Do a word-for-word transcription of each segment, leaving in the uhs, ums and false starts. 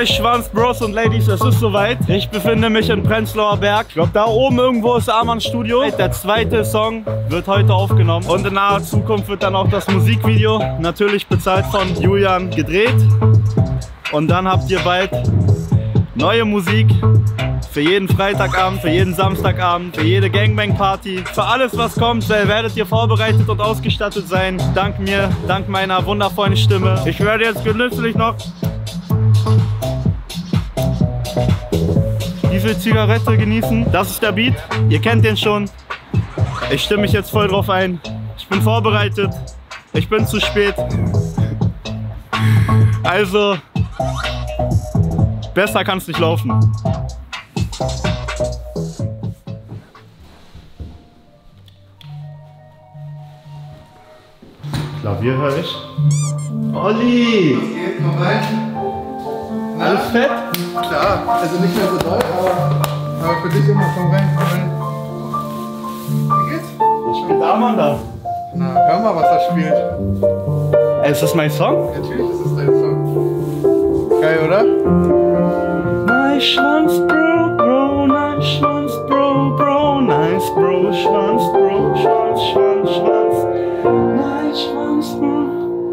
Neuschwanz, Bros und Ladies, es ist soweit. Ich befinde mich in Prenzlauer Berg. Ich glaube, da oben irgendwo ist Armans Studio. Der zweite Song wird heute aufgenommen. Und in naher Zukunft wird dann auch das Musikvideo, natürlich bezahlt von Julian, gedreht. Und dann habt ihr bald neue Musik. Für jeden Freitagabend, für jeden Samstagabend, für jede Gangbang-Party. Für alles, was kommt, werdet ihr vorbereitet und ausgestattet sein. Dank mir, dank meiner wundervollen Stimme. Ich werde jetzt genüsslich noch diese Zigarette genießen. Das ist der Beat. Ihr kennt den schon. Ich stimme mich jetzt voll drauf ein. Ich bin vorbereitet. Ich bin zu spät. Also, besser kann es nicht laufen. Klavier höre ich. Olli! Was geht? Komm rein. Na? Alles fett? Klar, also nicht mehr so doll, aber, aber für dich immer. Komm rein, komm rein. Wie geht's? Was spielt Arman da? Na, hör mal, was er spielt. Ey, ist das mein Song? Natürlich ist es dein Song. Geil, oder? Neuschwanz, Bro, Bro, Neuschwanz, Bro, Bro, nice, Bro, Schwanz, Bro, Schwanz, Schwanz, Schwanz, Neuschwanz, Bro.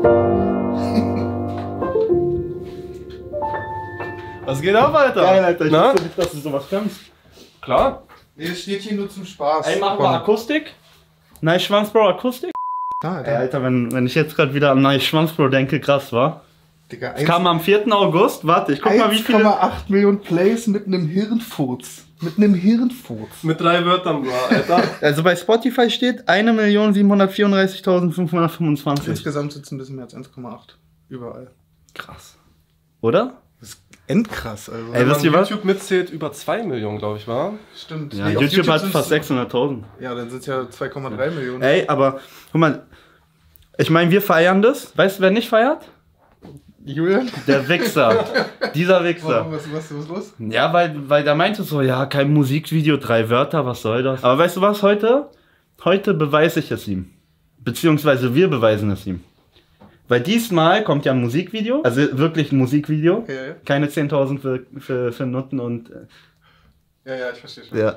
Was geht ab, Alter? Geil, Alter, ich wusste nicht, dass du sowas kannst. Klar. Nee, es steht hier nur zum Spaß. Ey, machen wir Akustik? Neuschwanz, Bro, Akustik? Ah, Alter. Ey, Alter, wenn, wenn ich jetzt gerade wieder an Neuschwanz, Bro denke, krass, wa? Digga, Es kam am vierten August, warte, ich guck mal wie viele... eins Komma acht Millionen Plays mit einem Hirnfurz. Mit einem Hirnfurz. Mit drei Wörtern, Bro, Alter. Also bei Spotify steht eine Million siebenhundertvierunddreißigtausendfünfhundertfünfundzwanzig. Insgesamt sitzen ein bisschen mehr als eins Komma acht. Überall. Krass. Oder? Das ist endkrass, also. Ey, Wenn wisst man ihr was? YouTube mitzählt, über zwei Millionen, glaube ich, war. Stimmt. Ja, Nee, auf YouTube, hat sind's- fast sechshunderttausend. Ja, dann sind es ja zwei Komma drei Millionen. Ey, aber guck mal, ich meine, wir feiern das. Weißt du, wer nicht feiert? Julian? Der Wichser. Dieser Wichser. Warum, was, was, was ist los? Ja, weil, weil der meinte so, ja, kein Musikvideo, drei Wörter, was soll das? Aber weißt du was, heute? Heute beweise ich es ihm. Beziehungsweise wir beweisen es ihm. Weil diesmal kommt ja ein Musikvideo, also wirklich ein Musikvideo. Okay, ja, ja. Keine zehntausend für, für, für Nutten und... äh, Ja, ja, ich verstehe schon. Ja.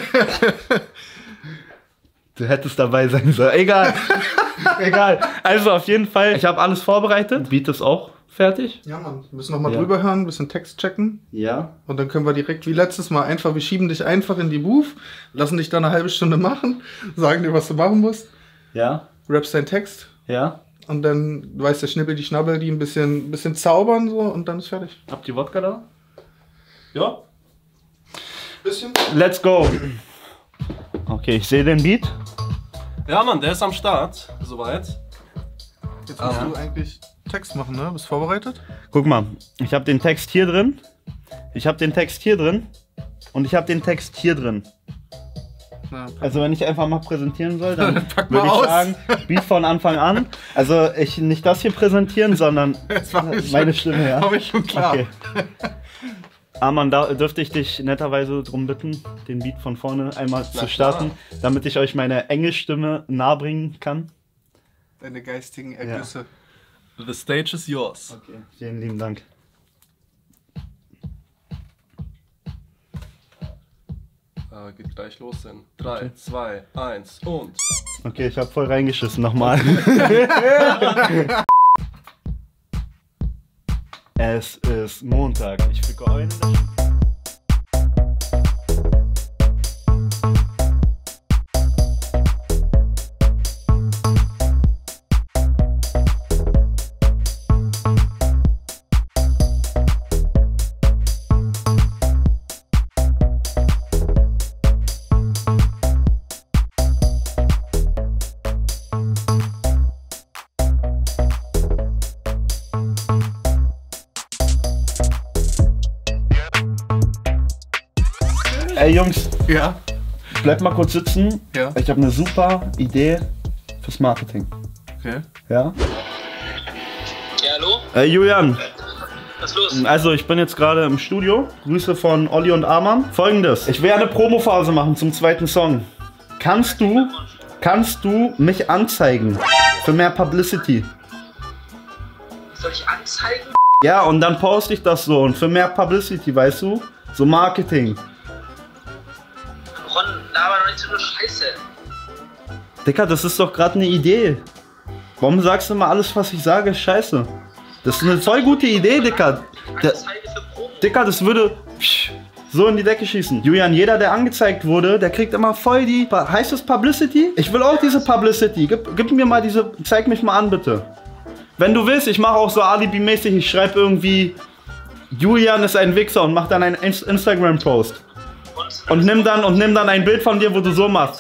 Du hättest dabei sein sollen. Egal. Egal. Also auf jeden Fall, ich habe alles vorbereitet. Beat ist auch fertig. Ja, Mann. Wir müssen nochmal Ja. drüber hören, ein bisschen Text checken. Ja. Und dann können wir direkt wie letztes Mal einfach, wir schieben dich einfach in die Booth, lassen dich da eine halbe Stunde machen, sagen dir, was du machen musst, Ja. rappst deinen Text Ja. und dann, du weißt, der Schnippel, die Schnabbel, die ein bisschen, bisschen zaubern so und dann ist fertig. Habt ihr Wodka da? Ja. Bisschen? Let's go. Okay, ich sehe den Beat. Ja, Mann, der ist am Start. Soweit. Jetzt musst Ja. du eigentlich Text machen, ne? Bist du vorbereitet? Guck mal, ich habe den Text hier drin. Ich habe den Text hier drin. Und ich habe den Text hier drin. Na, Also wenn ich einfach mal präsentieren soll, dann Pack mal würde ich aus. sagen, Beat von Anfang an. Also ich nicht das hier präsentieren, sondern das war mir meine schon, Stimme, ja. Hab ich schon klar. Okay. Arman, da dürfte ich dich netterweise darum bitten, den Beat von vorne einmal Na zu starten, klar. damit ich euch meine Engelstimme nahebringen kann. Deine geistigen Ergüsse. The stage is yours. Okay. Vielen lieben Dank. Äh, geht gleich los in drei, zwei, eins und. Okay, ich habe voll reingeschissen nochmal. Es ist Montag. Ich ficke euch in der Sch- Ey Jungs, Ja. bleibt mal kurz sitzen. Ja. Ich habe eine super Idee fürs Marketing. Okay. Ja? Ja, hallo? Ey Julian, Was ist los? also ich bin jetzt gerade im Studio. Grüße von Olli und Arman. Folgendes, ich will eine Promophase machen zum zweiten Song. Kannst du, kannst du mich anzeigen für mehr Publicity? Soll ich anzeigen? Ja, und dann poste ich das so und für mehr Publicity, weißt du? So Marketing. Ron, laber doch nicht so eine Scheiße. Dicker, das ist doch gerade eine Idee. Warum sagst du immer alles, was ich sage, ist scheiße? Das ist eine voll gute Idee, Dicker. Der, Dicker, das würde so in die Decke schießen. Julian, jeder, der angezeigt wurde, der kriegt immer voll die... Heißt das Publicity? Ich will auch diese Publicity. Gib, gib mir mal diese... Zeig mich mal an, bitte. Wenn du willst, ich mache auch so Alibi-mäßig. Ich schreibe irgendwie... Julian ist ein Wichser und mach dann einen Instagram-Post. Und nimm dann, und nimm dann ein Bild von dir, wo du so machst.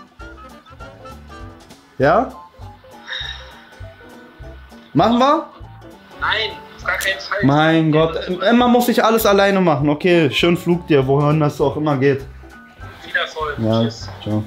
Ja? Machen wir? Nein, auf gar keinen Fall. Mein Gott, immer muss ich alles alleine machen. Okay, schönen Flug dir, wohin das auch immer geht. Viel Erfolg. Ja, Tschüss. ciao.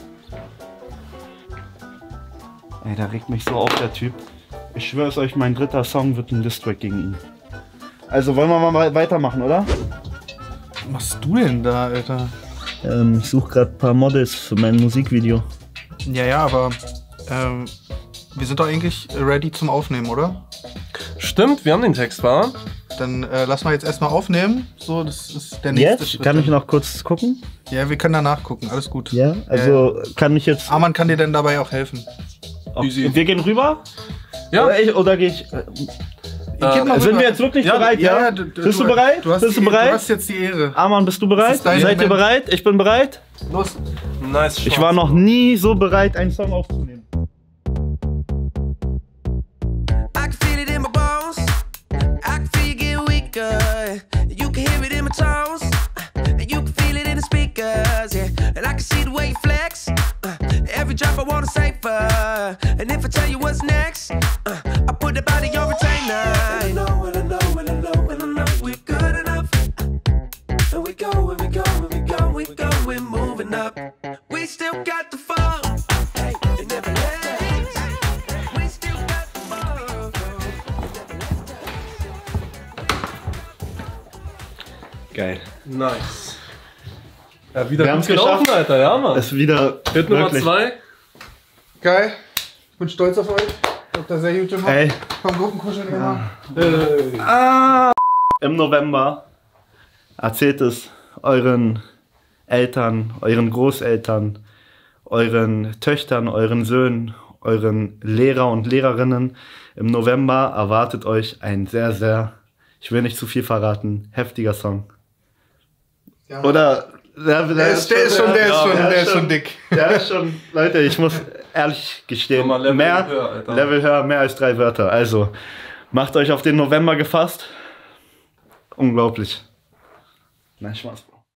Ey, der regt mich so auf, der Typ. Ich schwöre es euch, mein dritter Song wird ein Distrack gegen ihn. Also wollen wir mal weitermachen, oder? Was machst du denn da, Alter? Ähm, ich suche gerade ein paar Models für mein Musikvideo. Ja, ja, aber ähm, wir sind doch eigentlich ready zum Aufnehmen, oder? Stimmt, wir haben den Text, war? Dann äh, lass mal jetzt erstmal aufnehmen. So, das ist der nächste Jetzt? Schritt. Kann ich noch kurz gucken? Ja, wir können danach gucken, alles gut. Ja, also äh, kann ich jetzt... Arman kann dir denn dabei auch helfen. Auch, Easy. wir gehen rüber? Ja. Oder, ich, oder gehe ich... Äh, Geh mal sind rüber. wir jetzt wirklich Ja, bereit, ja? Ja, du, du, bist du bereit? Du hast, bist die, du bereit? Du hast jetzt die Ehre. Arman, bist du bereit? ist dein Seid ihr Moment. bereit? Ich bin bereit. Los. Nice. Ich Shot. war noch nie so bereit, einen Song aufzunehmen. I can feel it in my bones. I can feel you getting weaker. You can hear it in my tones. And you can feel it in the speakers. Yeah. And I can see the way you flex. Uh, every drop I wanna savor. And if I tell you what's next, uh, I put the body on retainer. And I know, and I know, and I know, and I know we're good enough. And we go, and we go, and we go, we go, we're moving up. We still got the fun. Hey, it never ends. We still got the fun. Geil. Nice. Ja, wieder Wir gut haben's gelaufen, geschafft. Alter, ja, Mann. Das ist wieder Hit Nummer wirklich- zwei. Geil. Ich bin stolz auf euch. Habt ihr sehr gut gemacht. Ey. Komm, Gruppenkuscheln immer. Äh, Ah. Im November erzählt es euren Eltern, euren Großeltern, euren Töchtern, euren Söhnen, euren Lehrer und Lehrerinnen. Im November erwartet euch ein sehr, sehr, ich will nicht zu viel verraten, heftiger Song. Ja. Oder... Der, Der ist, der ist schon, der ist schon, ja, der ist schon dick. Der ist schon, Leute, ich muss ehrlich gestehen, Nochmal Level mehr, höher, Alter. Level höher, mehr als drei Wörter. Also, macht euch auf den November gefasst. Unglaublich. Nein, Spaß.